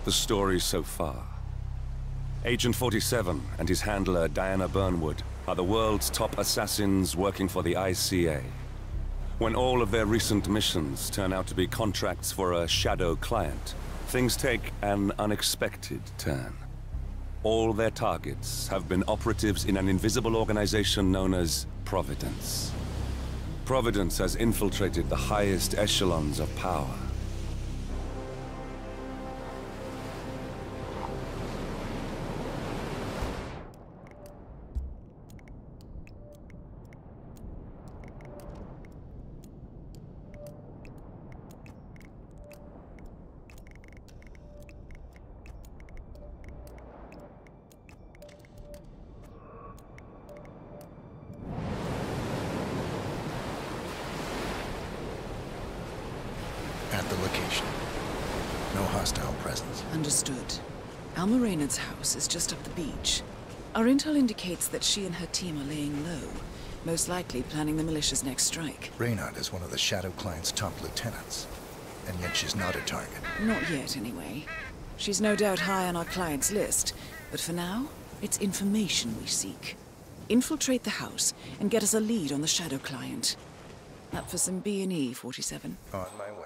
The story so far. Agent 47 and his handler Diana Burnwood are the world's top assassins working for the ICA. When all of their recent missions turn out to be contracts for a shadow client, things take an unexpected turn. All their targets have been operatives in an invisible organization known as Providence. Providence has infiltrated the highest echelons of power. At the location. No hostile presence. Understood. Alma Reynard's house is just up the beach. Our intel indicates that she and her team are laying low, most likely planning the militia's next strike. Reynard is one of the Shadow Client's top lieutenants, and yet she's not a target. Not yet, anyway. She's no doubt high on our client's list, but for now, it's information we seek. Infiltrate the house and get us a lead on the Shadow Client. Up for some B&E, 47. On my way.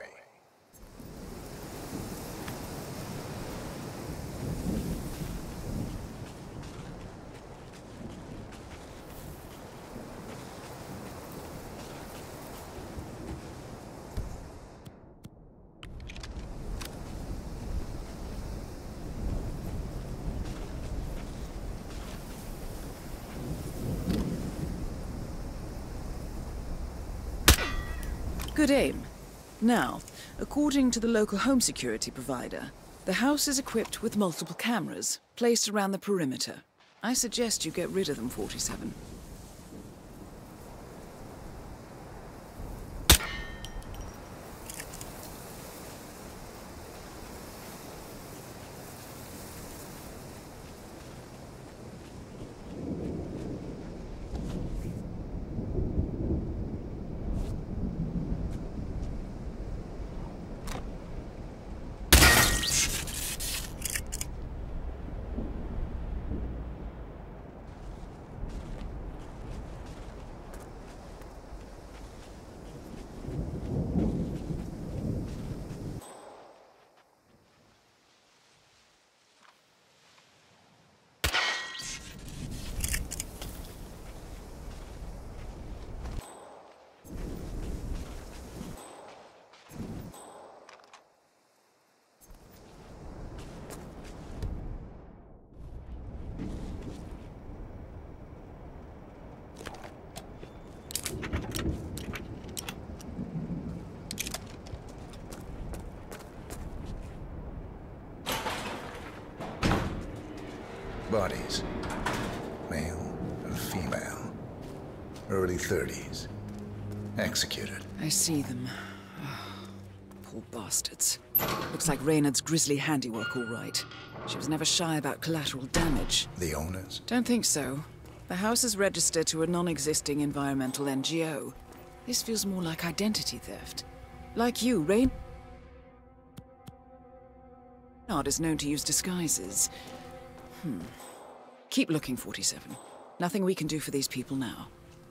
Good aim. Now, according to the local home security provider, the house is equipped with multiple cameras placed around the perimeter. I suggest you get rid of them, 47. Bodies. Male and female. Early 30s. Executed. I see them. Poor bastards. Looks like Reynard's grisly handiwork, all right. She was never shy about collateral damage. The owners? Don't think so. The house is registered to a non-existing environmental NGO. This feels more like identity theft. Like you, Reynard is known to use disguises. Keep looking, 47. Nothing we can do for these people now.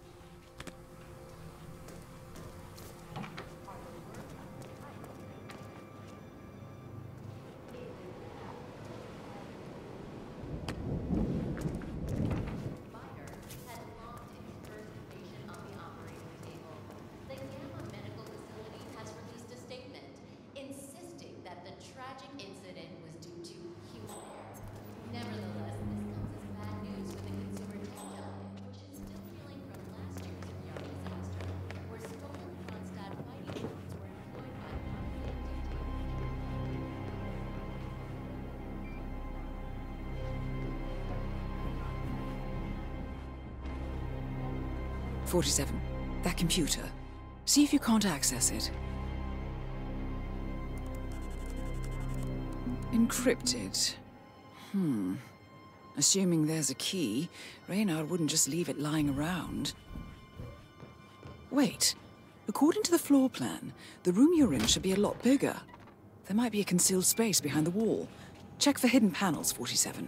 .47. That computer. See if you can't access it. Encrypted. Assuming there's a key, Reynard wouldn't just leave it lying around. Wait. According to the floor plan, the room you're in should be a lot bigger. There might be a concealed space behind the wall. Check for hidden panels, 47.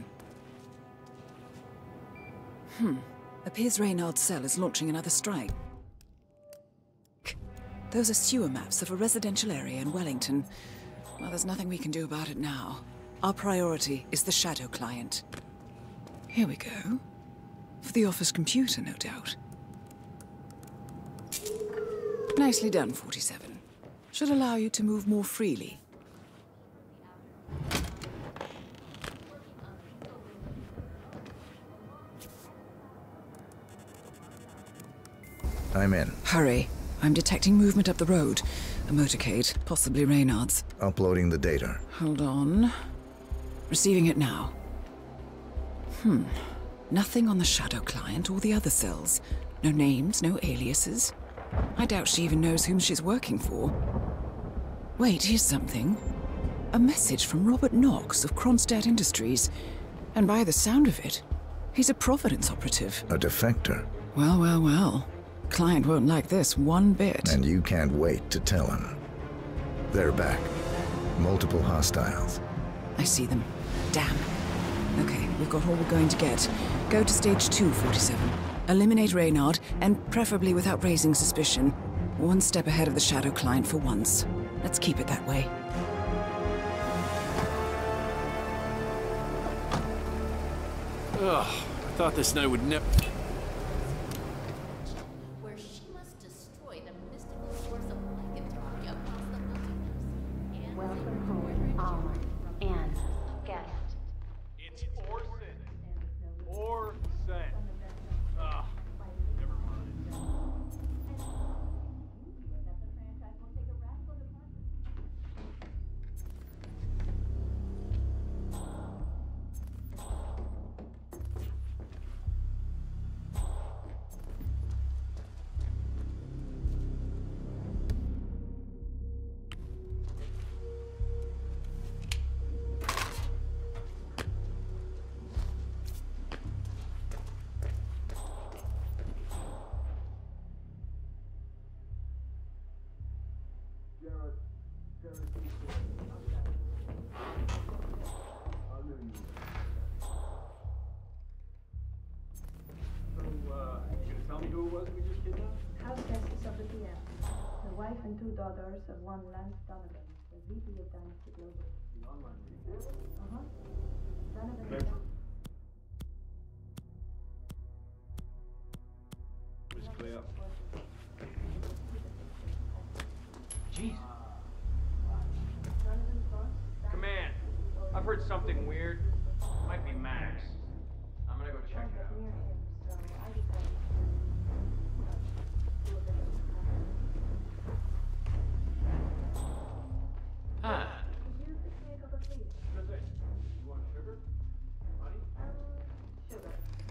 Appears Reynard's cell is launching another strike. Those are sewer maps of a residential area in Wellington. Well, there's nothing we can do about it now. Our priority is the Shadow client. Here we go. For the office computer, no doubt. Nicely done, 47. Should allow you to move more freely. I'm in. Hurry. I'm detecting movement up the road. A motorcade, possibly Reynard's. Uploading the data. Hold on. Receiving it now. Nothing on the Shadow client or the other cells. No names, no aliases. I doubt she even knows whom she's working for. Wait, here's something. A message from Robert Knox of Kronstadt Industries. And by the sound of it, he's a Providence operative. A defector. Well, well, well. Client won't like this one bit. And you can't wait to tell him. They're back. Multiple hostiles. I see them. Damn. Okay, we've got all we're going to get. Go to stage 2, 47. Eliminate Reynard, and preferably without raising suspicion. One step ahead of the Shadow client for once. Let's keep it that way. Ugh, I thought this night would never... Where she must destroy the mystical source of lycanthropy across the multiverse. And Welcome home, Alma and guest. It's Orson. Orson. Ah, never mind. Houseguests of the PM, the wife and 2 daughters of one Lance Donovan, the VP of Dynasty Global. The online retail? Donovan Paper. Just clear up. Jeez. Command. I've heard something weird. Might be Max. I'm gonna go check it out. near him, so I decided Huh. Could you fix me a cup of tea? Sure thing. You want sugar? Honey? Sugar.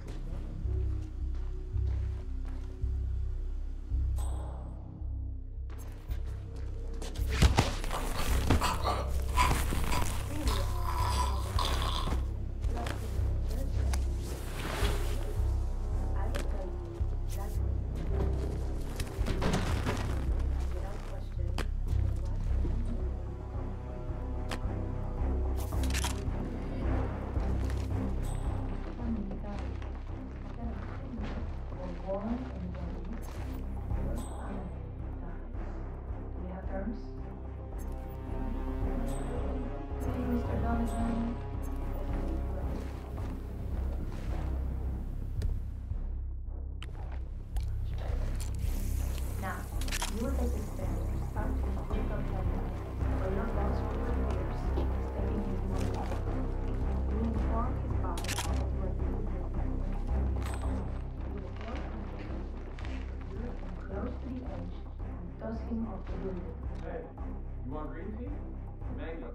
Now, you will take this step to start to build up heaven for your boss for years, stepping into one life. You inform his boss that you are doing this You will force him to lure him close to the edge and toss him off the window. Hey, you want green tea? Mango.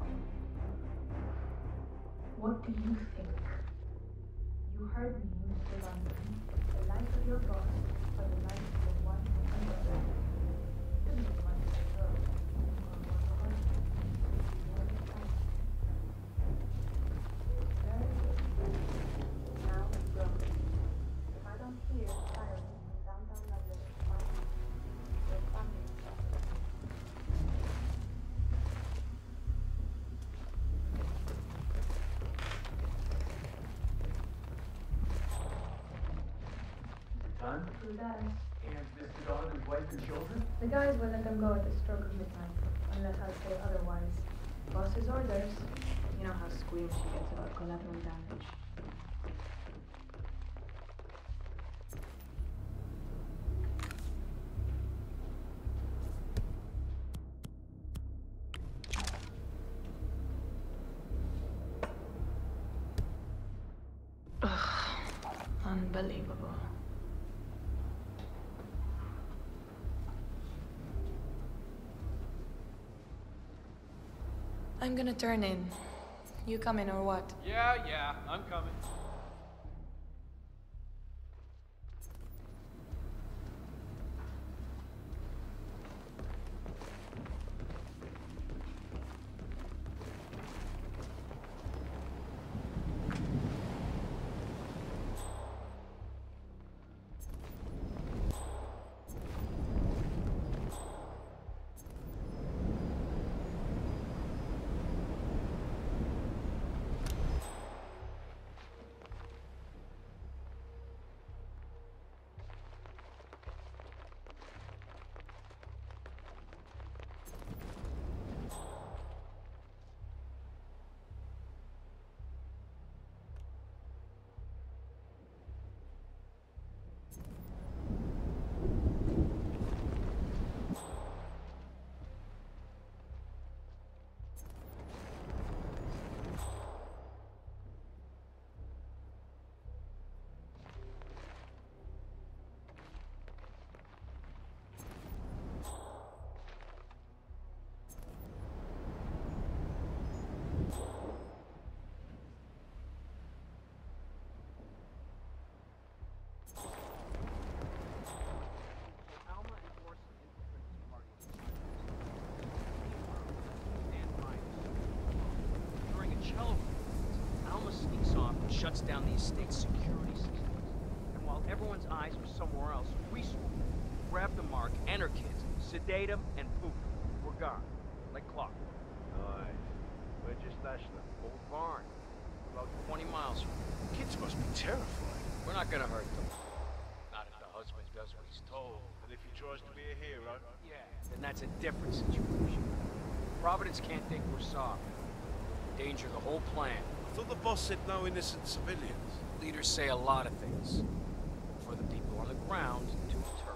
What do you think? You heard me, Mr. London. The life of your boss for the life of one of another. This is one of the girls. Very good. Now it's broken. If I don't hear sirens in downtown London, your family suffers. son? Who does? And Mr. Donovan's wife and children? The guys will let them go at the stroke of midnight, unless I say otherwise. Boss's orders. You know how squeamish she gets about collateral damage. Unbelievable. I'm gonna turn in. You coming or what? Yeah, I'm coming. Alma enforced some infiltrated party. Stand by. During a cello performance, Alma sneaks off and shuts down the estate's security systems. And while everyone's eyes are somewhere else, we swoop in, grab the mark and her kids, sedate them, and poof, we're gone. Like clockwork. Nice. Where'd you stash them? Old barn. About 20 miles from here. Kids must be terrified. We're not gonna hurt them. Not if the husband does what he's told. And if he tries to be a hero? Yeah, then that's a different situation. Providence can't think we're soft. Endanger the whole plan. I thought the boss said no innocent civilians. Leaders say a lot of things. For the people on the ground to interpret.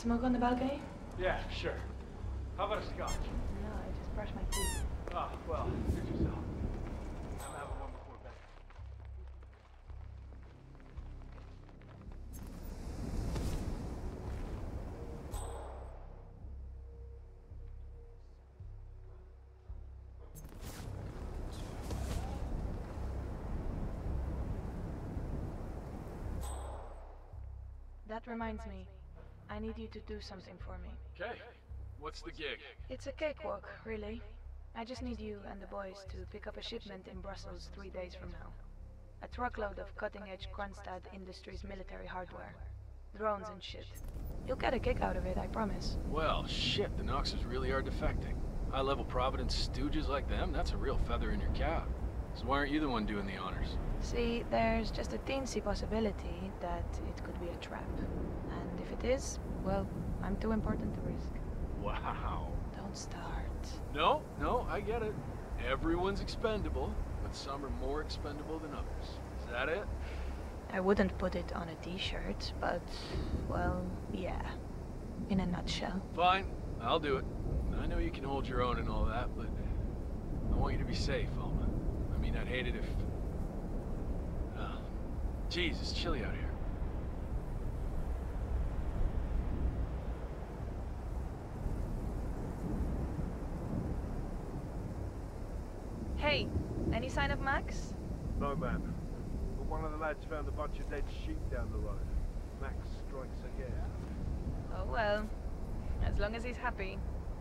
Smoke on the balcony? Yeah, sure. How about a scotch? No, I just brushed my teeth. Oh, well, suit yourself. I'm having one before bed. That reminds me. I need you to do something for me. Okay. What's the gig? It's a cakewalk, really. I just need you and the boys to pick up a shipment in Brussels 3 days from now. A truckload of cutting-edge Kronstadt Industries military hardware. Drones and shit. You'll get a kick out of it, I promise. Well, shit, the Knoxes really are defecting. High-level Providence stooges like them, that's a real feather in your cap. So why aren't you the one doing the honors? See, there's just a teensy possibility that it could be a trap. And if it is, well, I'm too important to risk. Wow. Don't start. No, I get it. Everyone's expendable, but some are more expendable than others. Is that it? I wouldn't put it on a t-shirt, but, well, yeah. In a nutshell. Fine, I'll do it. I know you can hold your own and all that, but I want you to be safe, Alma. I mean, I'd hate it if... Jeez, it's chilly out here. Hey, any sign of Max? No, man. But one of the lads found a bunch of dead sheep down the road. Max strikes again. Oh well, as long as he's happy.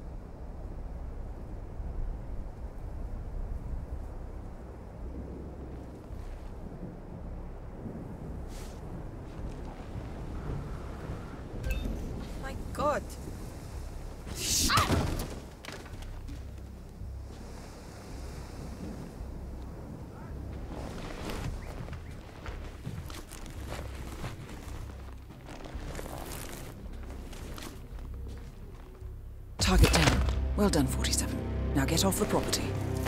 My God. Target down. Well done, 47. Now get off the property.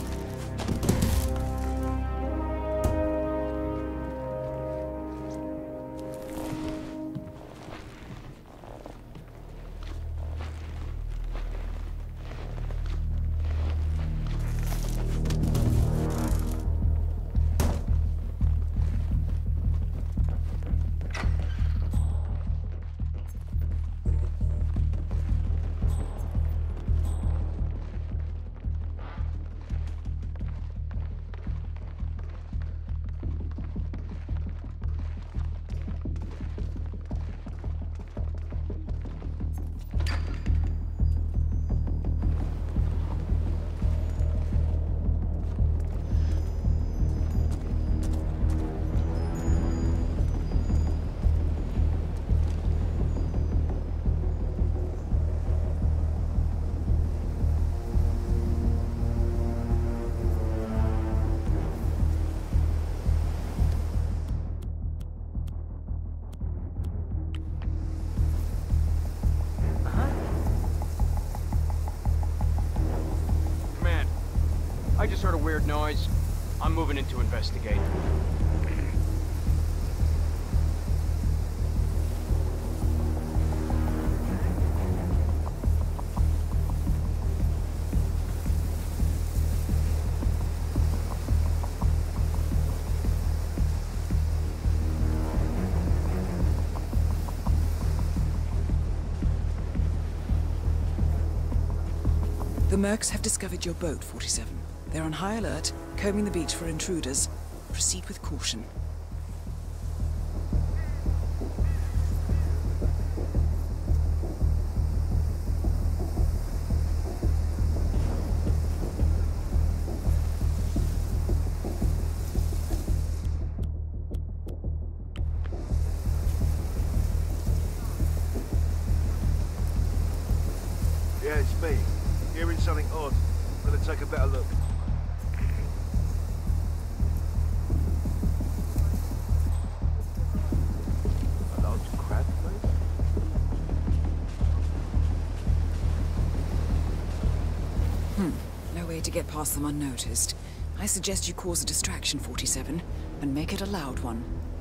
I just heard a weird noise. I'm moving in to investigate. The Mercs have discovered your boat, 47. They're on high alert, combing the beach for intruders. Proceed with caution. Yeah, it's me. Hearing something odd. Better take a better look. A large crab, maybe? No way to get past them unnoticed. I suggest you cause a distraction, 47, and make it a loud one.